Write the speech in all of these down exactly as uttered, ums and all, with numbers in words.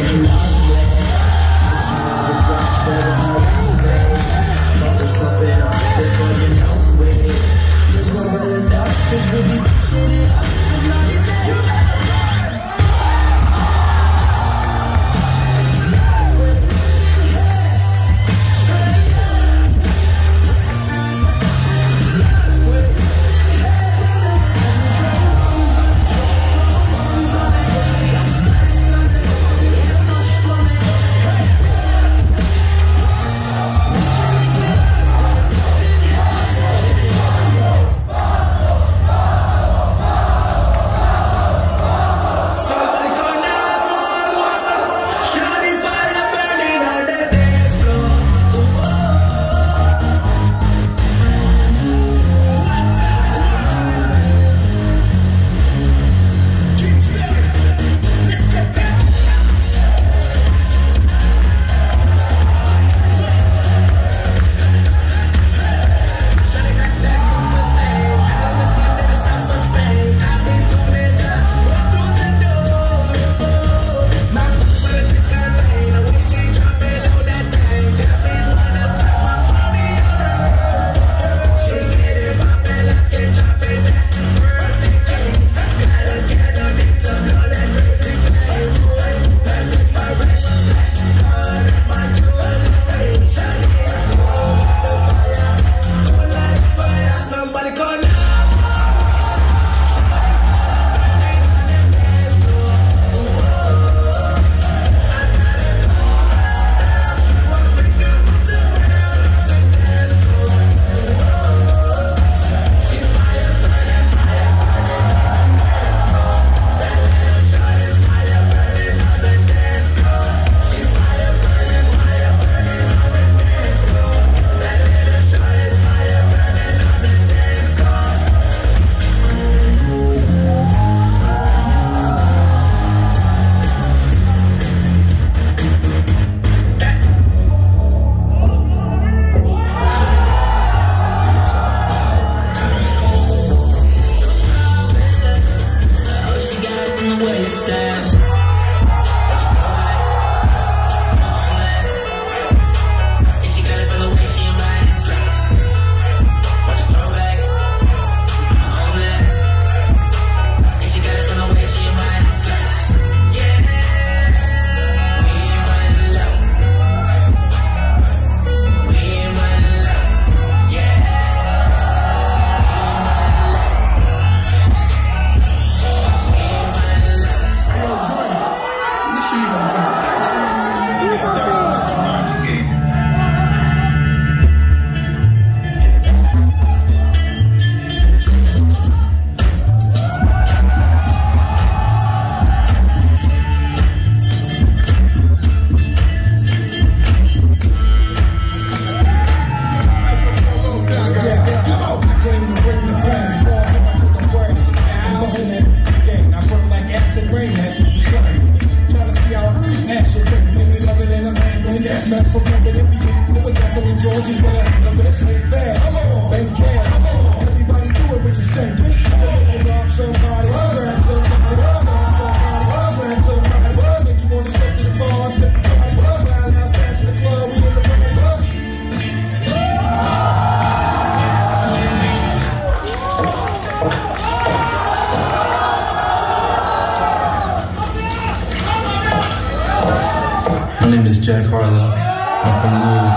name is Jack Harlow. I'm from Louisville,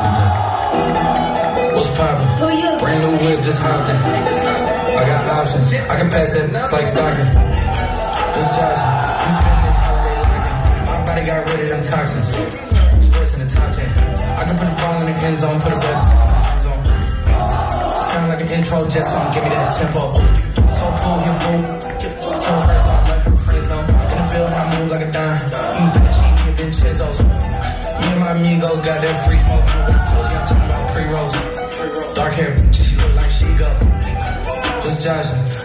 Kentucky. What's poppin'? Who you? Brand new whip, just hopped in. I got options. I can pass that nuts like Stockton. Just Johnson. You spend this holiday locking. My body got rid of them toxins. Sports in the top ten. I can put the ball in the end zone, put it back in the end zone. Sound like an intro jet song, give me that tempo. So cool, you fool. So fast, I'm like a friend zone. In the field, I move like a dime. Eat the cheap, get Vincenzo's. Me and my amigos got that free smoke. West Coast, y'all talking about pre-rolls. Dark hair, she look like she go. Just Johnson.